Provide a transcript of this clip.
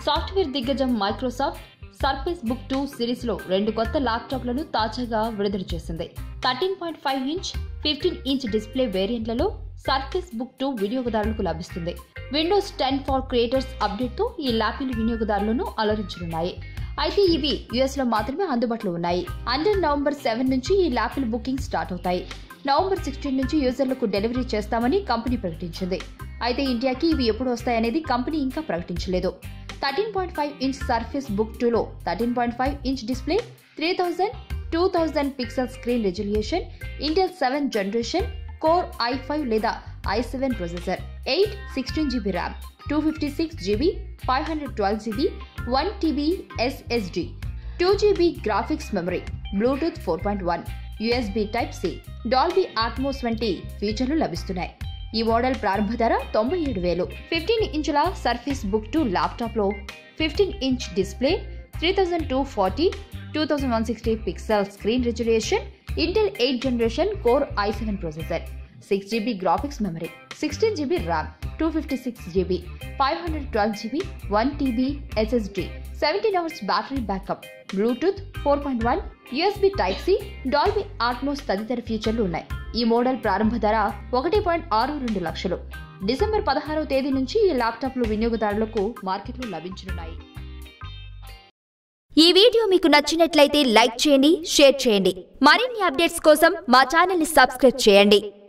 Software దిగ్గజం Microsoft surface book 2 series లో 2 కొత్త ల్యాప్టాప్లను తాజాగా విడుదల చేసింది. 13.5 ఇంచ్, 15 ఇంచ్ డిస్ప్లే వేరియంట్లలో సర్ఫేస్ బుక్ 2 వినియోగదారులకు లభిస్తుంది. విండోస్ 10 ఫర్ క్రియేటర్స్ అప్డేట్ తో ఈ ల్యాప్టాప్లు వినియోగదారులను అలరించనున్నాయి. అయితే ఇవి యుఎస్ లో మాత్రమే అందుబాటులో ఉన్నాయి. నవంబర్ 7 నుంచి ఈ ల్యాప్టాప్ బుకింగ్ స్టార్ట్ అవుతాయి. నవంబర్ 16 నుంచి యూజర్లకు డెలివరీ చేస్తామని కంపెనీ ప్రకటించింది. అయితే ఇండియాకి ఇవి ఎప్పుడు వస్తాయనేది కంపెనీ ఇంకా ప్రకటించలేదు. 13.5 ఇంచ్ సర్ఫేస్ బుక్ 2 లో 13.5 inch display, 2000 pixel screen resolution, Intel 7 generation core i5 లేదా i7 processor, 16 GB RAM, 256 GB, 512 GB, 1 TB SSD, 2 GB graphics memory, Bluetooth 4.1, USB Type C, Dolby Atmos వంటి ఫీచర్లు లభిస్తున్నాయి. ఈ మోడల్ ప్రారంభ ధర 97,000. 15 ఇంచుల సర్ఫేస్ బుక్ 2 ల్యాప్టాప్ లో 15 inch display, 3240, 2160 pixel screen resolution, Intel 8 generation core i7 processor, 6 GB graphics memory, 16 GB RAM, 256 GB, 512 GB, 1 TB SSD, 17 hours battery backup, Bluetooth 4.1, USB Type C, Dolby Atmos తదితర ఫీచర్లు ఉన్నాయి. ఈ model ప్రారంభ ధర 1.62 లక్షలు. December 16వ తేదీ నుంచి ఈ ల్యాప్టాప్లు వినియోగదారులకు మార్కెట్లో లభించనున్నాయి. ఈ వీడియో మీకు నచ్చినట్లయితే లైక్ చేయండి, షేర్ చేయండి. మరిన్ని అప్డేట్స్ కోసం మా ఛానల్ ని సబ్స్క్రైబ్ చేయండి.